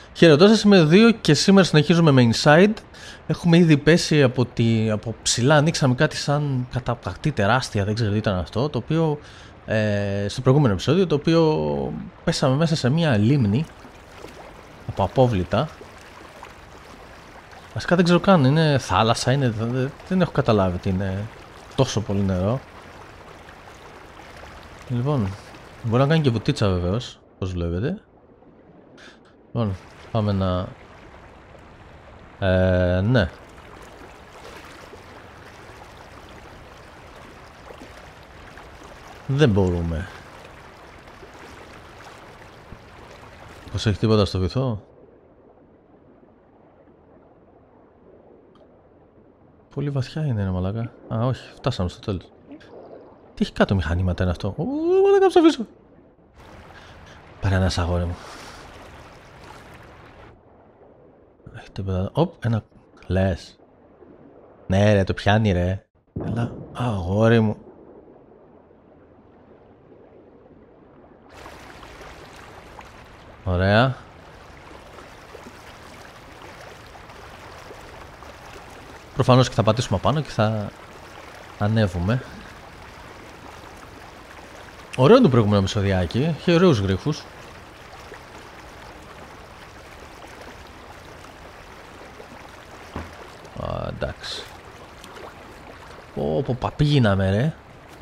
Χαιρετώ, σας είμαι 2 και σήμερα συνεχίζουμε με Inside. Έχουμε ήδη πέσει από ψηλά, ανοίξαμε κάτι σαν καταπακτή τεράστια, δεν ξέρω τι ήταν αυτό, το οποίο στο προηγούμενο επεισόδιο, το οποίο πέσαμε μέσα σε μια λίμνη από απόβλητα. Βασικά δεν ξέρω καν, είναι θάλασσα, δεν έχω καταλάβει τι είναι τόσο πολύ νερό. Λοιπόν, μπορεί να κάνει και βουτίτσα βεβαίως, όπως βλέπετε. Λοιπόν, πάμε να... ναι. Δεν μπορούμε. Πως έχει τίποτα στο βυθό? Πολύ βαθιά είναι ρε μαλάκα. Α, όχι, φτάσαμε στο τέλος. Τι έχει κάτω μηχανήματα είναι αυτό? Δεν κάνω ψηφίσω. Πάρε ένας αγόρι μου. Έχει τίποτα. Οπ, ένα... Λες. Ναι ρε, το πιάνει ρε. Έλα, αγόρι μου. Ωραία. Προφανώς και θα πατήσουμε πάνω και θα ανέβουμε. Ωραίο το προηγούμενο επεισοδιάκι. Έχει ωραίους γρίφους. Εντάξει. Πω παπήγιναμε ρε.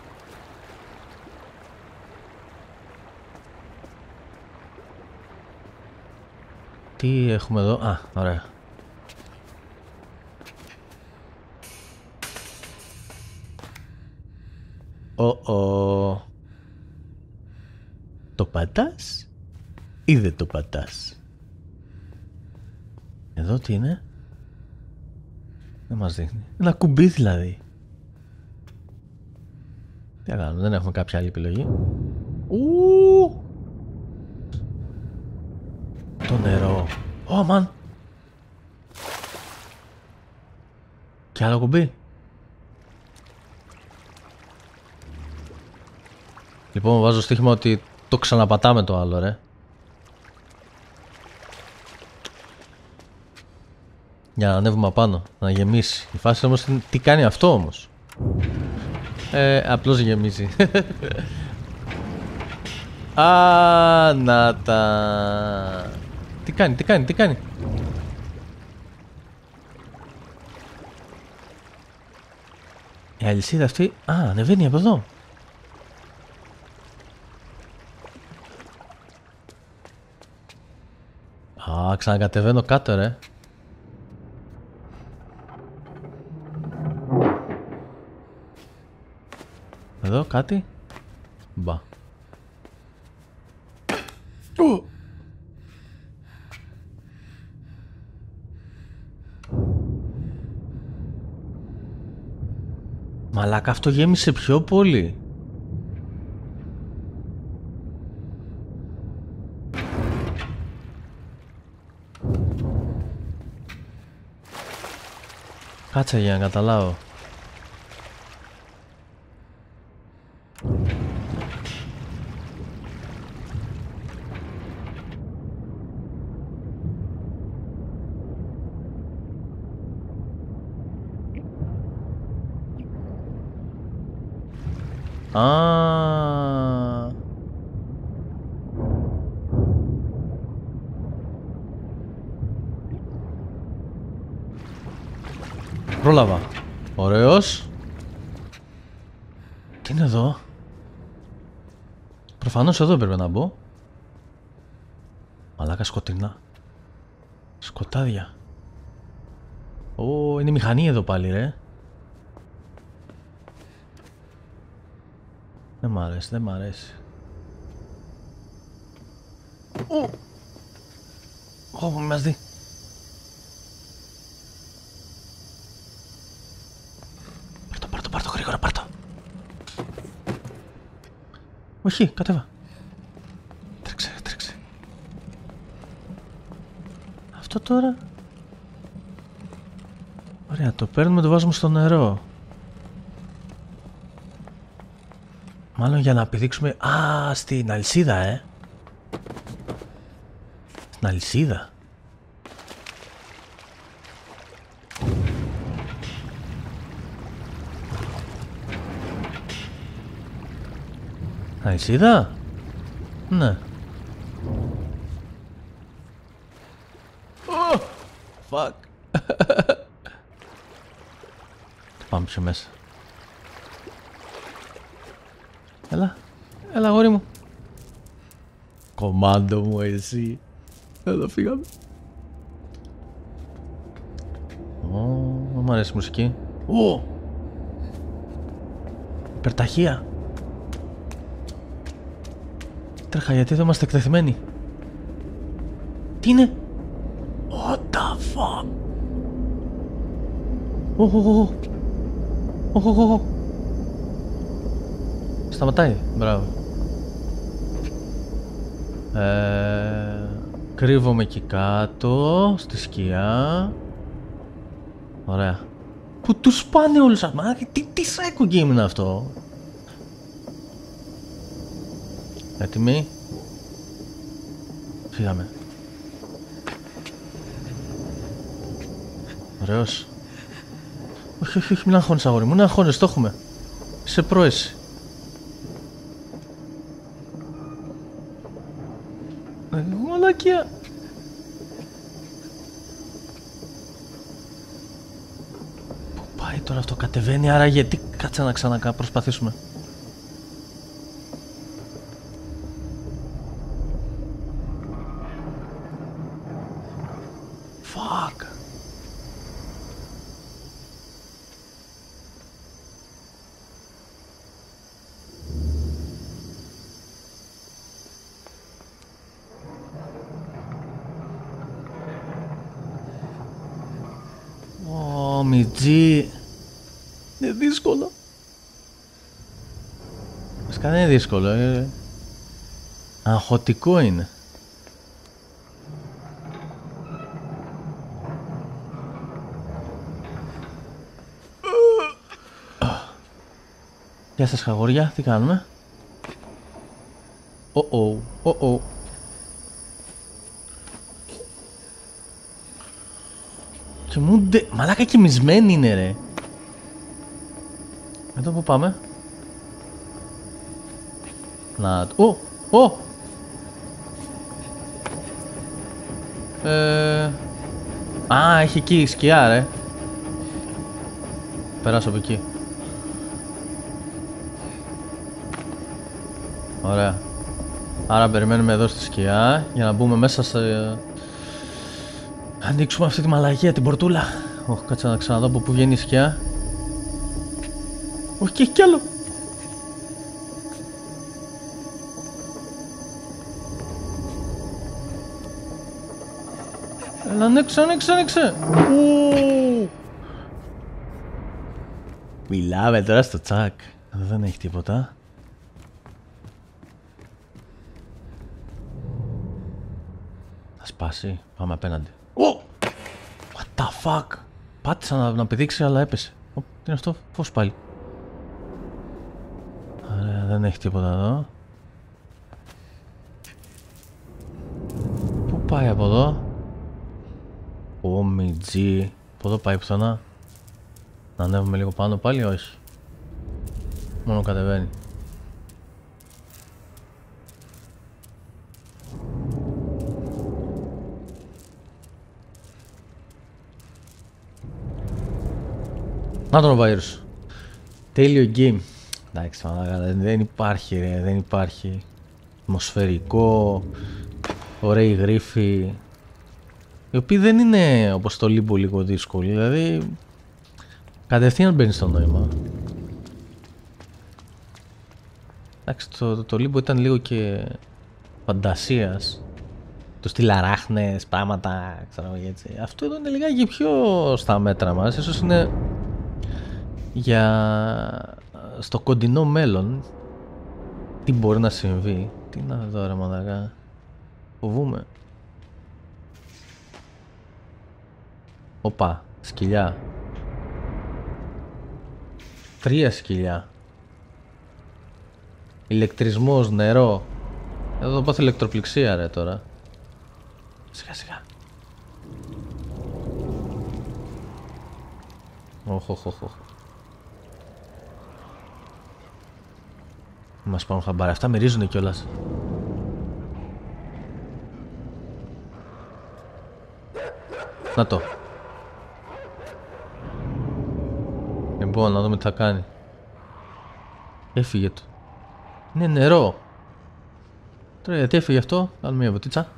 Τι έχουμε εδώ? Α, ωραία. Το πατάς ή δεν το πατάς? Εδώ τι είναι? Δεν μας δείχνει. Ένα κουμπί δηλαδή. Τι να κάνουμε, δεν έχουμε κάποια άλλη επιλογή. Το νερό. Μαν. Και άλλο κουμπί. Λοιπόν, βάζω στοίχημα ότι το ξαναπατάμε το άλλο ρε. Για να ανέβουμε απάνω, να γεμίσει. Η φάση όμως είναι τι κάνει αυτό όμως? Απλώς γεμίζει. Α, να τα. Τι κάνει? Η αλυσίδα αυτή, ανεβαίνει από εδώ. Ξανακατεβαίνω κάτω ρε. Εδώ κάτι. Μπα. Μαλάκα, αυτό γέμισε πιο πολύ. Κάτσε για να καταλάβω. Πρόλαβα. Ωραίος. Τι είναι εδώ? Προφανώς εδώ έπρεπε να μπω. Μαλάκα σκοτεινά. Σκοτάδια. Είναι μηχανή εδώ πάλι ρε. Δεν μ' αρέσει. Μη μας δει. Πάρ' το γρήγορα, πάρ' το. Όχι, κατέβα. Τρέξε. Αυτό τώρα. Ωραία, το παίρνουμε, το βάζουμε στο νερό. Μάλλον για να πηδήξουμε... στην αλυσίδα, Στην αλυσίδα. Αλυσίδα? Ναι. Oh, fuck. Πάμε πιο μέσα. Έλα, έλα αγόρι μου. Κομμάντο μου εσύ. Εδώ φύγαμε. Μου αρέσει η μουσική. Υπερταχεία. Τρέχα, γιατί εδώ είμαστε εκτεθειμένοι. Τι είναι? What the fuck? Σταματάει, μπράβο. Κρύβομαι εκεί κάτω, στη σκιά. Ωραία. Που τους πάνε όλους αυτά. Τι psycho game είναι αυτό? Έτοιμοι? Φύγαμε. Ωραίος. Όχι, όχι, όχι, μην αγχώνεις αγόρι μου, μην αγχώνεις, το έχουμε. Σε πρόεση. Μαλακία. Πού πάει τώρα αυτό, κατεβαίνει, άρα γιατί? Κάτσε να ξαναπροσπαθήσουμε. Fuck. Μιτζή. Είναι δύσκολο. Βασικά δεν είναι δύσκολο. Αγχωτικό είναι. Γεια σας χαγόρια, τι κάνουμε? Oh. Κοιμούνται. Μαλάκα κοιμισμένοι είναι ρε. Εδώ που πάμε? Να... Α, έχει εκεί σκιά ρε. Περάσω από εκεί. Ωραία. Άρα περιμένουμε εδώ στη σκιά για να μπούμε μέσα σε... Ανοίξουμε αυτή τη μαλαγία, την πορτούλα. Όχι, κάτσε να ξαναδώ από πού βγαίνει η σκιά. Όχι, και έχει κι άλλο. Έλα, ανοίξε. Μιλάμε τώρα στο τσακ. Δεν έχει τίποτα. Θα σπάσει, πάμε απέναντι. What the fuck? Πάτησα να πηδήξει αλλά έπεσε. Τι είναι αυτό? Φως πάλι. Ωραία, δεν έχει τίποτα εδώ. Πού πάει από εδώ? Ομιτζή. Από εδώ πάει πουθενά. Να ανέβουμε λίγο πάνω πάλι, όχι. Μόνο κατεβαίνει. Να τον virus. Τέλειο game. Εντάξει, δεν υπάρχει ρε, δεν υπάρχει. Ατμοσφαιρικό, ωραίοι γρίφοι. Οι οποίοι δεν είναι όπως το Limbo λίγο δύσκολοι, δηλαδή κατευθείαν μπαίνει στο νόημα. Εντάξει, το Limbo ήταν λίγο και φαντασίας. Το στυλ αράχνες, πράγματα, ξέρω εγώ έτσι. Αυτό εδώ είναι λιγάκι πιο στα μέτρα μας, ίσως είναι για στο κοντινό μέλλον. Τι μπορεί να συμβεί. Τι να δω ρε μαλάκα. Φοβούμαι. Οπα, σκυλιά. 3 σκυλιά. Ηλεκτρισμός, νερό. Εδώ θα πάθει ηλεκτροπληξία ρε τώρα. Σιγά σιγά. Οχ. Μας πάρουν χαμπάρι. Αυτά μυρίζουνε κιόλας. Να το. Λοιπόν, να δούμε τι θα κάνει. Έφυγε το. Είναι νερό. Τώρα γιατί έφυγε αυτό. Κάνουμε μια βοτίτσα.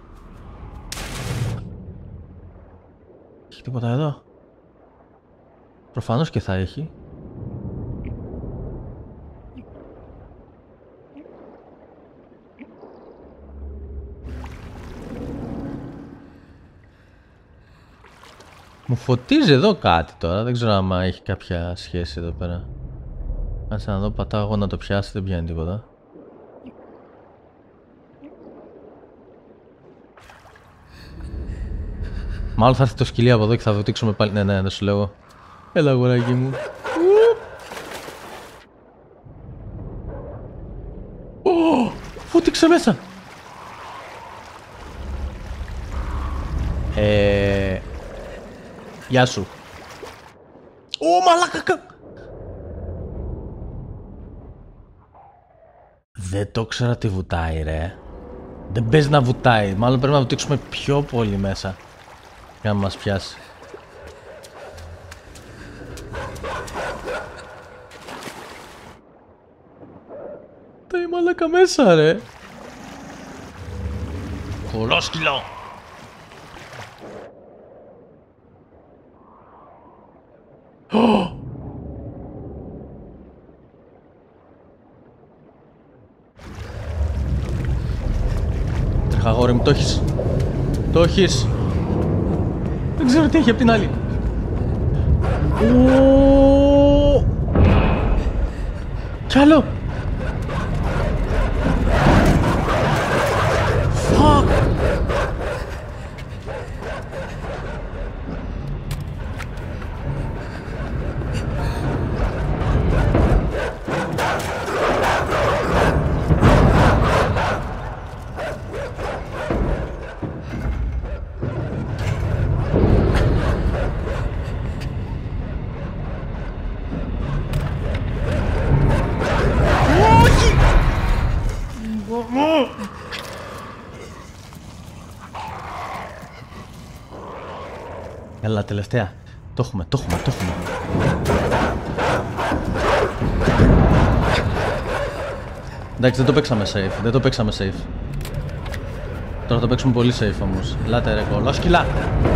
Έχει τίποτα εδώ? Προφανώς και θα έχει. Μου φωτίζει εδώ κάτι τώρα, δεν ξέρω άμα έχει κάποια σχέση εδώ πέρα. Κάτσε να δω, πατάω εγώ να το πιάσει, δεν πιάνει τίποτα. Μάλλον θα έρθει το σκυλί από εδώ και θα βουτήξουμε πάλι. Ναι, δεν σου λέω. Έλα αγοράκι μου. Φούτηξε μέσα. Γεια σου. Μαλάκα. Δεν το ξέρα τι βουτάει ρε. Δεν παίζει να βουτάει. Μάλλον πρέπει να βουτήξουμε πιο πολύ μέσα για να μας πιάσει. Τα η μαλάκα μέσα ρε. Κολόσκυλο. Τρέχα αγόρι μου, το έχεις. Το έχεις. Δεν ξέρω τι έχει απ' την άλλη. Κι άλλο. Fuck. Έλα, τελευταία. Το έχουμε. Εντάξει, δεν το παίξαμε safe. Τώρα θα το παίξουμε πολύ safe όμως. Ελάτε ρε κολόσκυλα.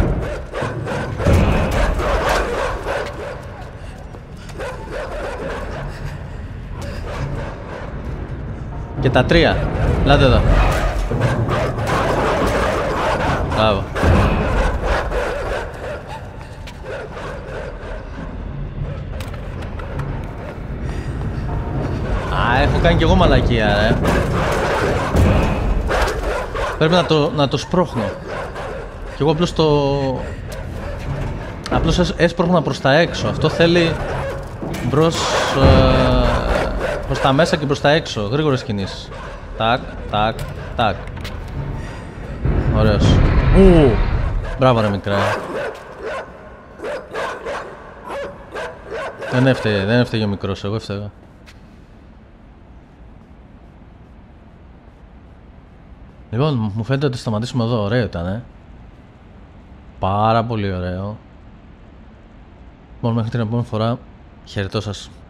Και τα τρία. Ελάτε εδώ. Μπράβο. Έχω κάνει κι εγώ μαλακία ρε. Πρέπει να το σπρώχνω. Κι εγώ απλώς έσπρωχνα προς τα έξω. Αυτό θέλει προς τα μέσα και προς τα έξω. Γρήγορες κινήσεις. Τάκ. Ωραίος. Μπράβο ρε μικρά. Δεν έφταιγε ο μικρός, εγώ έφταιγα. Λοιπόν, μου φαίνεται ότι σταματήσουμε εδώ. Ωραίο ήταν, Πάρα πολύ ωραίο. Λοιπόν, μέχρι την επόμενη φορά, χαιρετώ σας.